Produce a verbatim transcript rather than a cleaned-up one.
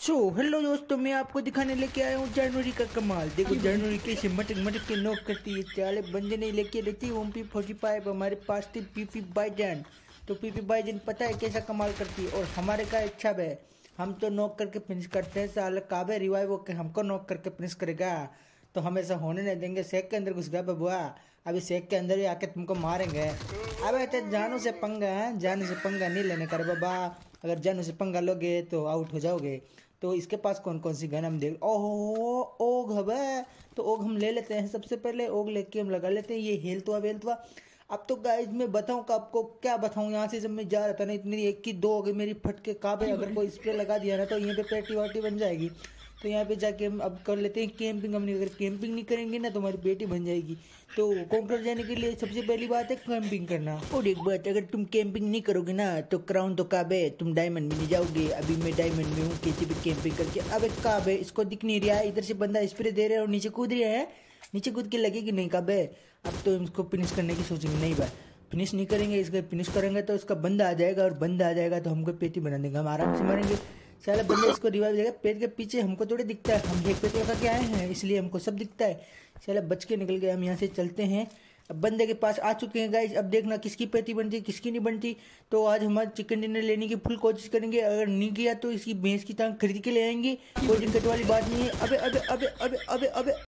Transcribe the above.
So hello दोस्तों, मैं आपको दिखाने लेके आया हूँ जनवरी का कमाल। देखो जनवरी कैसे मटक मटक के नॉक करती है, चाले बंदे नहीं लेके रहती ओम पी फोर्टी फाइव। हमारे पास थी पीपी बाईजन, तो पीपी बाईजन पता है कैसा कमाल करती है। और हमारे का इच्छा है, हम तो नॉक करके फिनिश करते हैं। साल काबे रिवाइव होकर हमको नॉक करके फिनिश करेगा तो हमेशा होने नहीं देंगे। शेख के अंदर घुस गया बबुआ, अभी शेख के अंदर ही आके तुमको मारेंगे। अबे तो जानू से पंगा है, जानू से पंगा नहीं लेने कर बाबा। अगर जानू से पंगा लोगे तो आउट हो जाओगे। तो इसके पास कौन कौन सी गन हम देख, ओह ओग है, तो ओग हम ले लेते हैं। सबसे पहले ओग लेके हम लगा लेते हैं। ये हेल्थ हुआ वेल्थ हुआ। अब तो गाइस मैं बताऊं का आपको क्या बताऊं, यहाँ से जब मैं जा रहा था ना, इतनी एक की दो हो गई मेरी फट के काबे। अगर कोई स्प्रे लगा दिया ना तो यहाँ पे पेटी वाटी बन जाएगी। तो यहाँ पे जाके हम अब कर लेते हैं कैंपिंग। हम नहीं, अगर कैंपिंग नहीं करेंगे ना तो हमारी पेटी बन जाएगी। तो कॉन्कर जाने के लिए सबसे पहली बात है कैंपिंग करना। और एक बात, अगर तुम कैंपिंग नहीं करोगे ना तो क्राउन तो काबे, तुम डायमंड में नहीं जाओगे। अभी मैं डायमंड में हूँ कैसे भी कैंपिंग करके। अब एक काबे इसको दिख नहीं रहा है, इधर से बंदा स्प्रे दे रहा है और नीचे कूद रहा है। नीचे कूद के लगेगी नहीं काबे। अब तो इसको फिनिश करने की सोचेंगे, नहीं भाई फिनिश नहीं करेंगे। इसका फिनिश करेंगे तो इसका बंदा आ जाएगा, और बंदा आ जाएगा तो हमको पेटी बना देगा, हम आराम से मरेंगे। साला बंदा इसको रिवाइव देगा। पेट के पीछे हमको थोड़ी दिखता है, हम एक पेट लगा के आए हैं इसलिए हमको सब दिखता है। साला बच के निकल गए। हम यहाँ से चलते हैं, अब बंदे के पास आ चुके हैं गाइस। अब देखना किसकी पेटी बनती है किसकी नहीं बनती। तो आज हम चिकन डिनर लेने की फुल कोशिश करेंगे। अगर नहीं किया तो इसकी भैंस की टांग खरीद के ले आएंगे। कोई दिक्कत वाली बात नहीं है। अबे अबे अबे अबे अबे अबे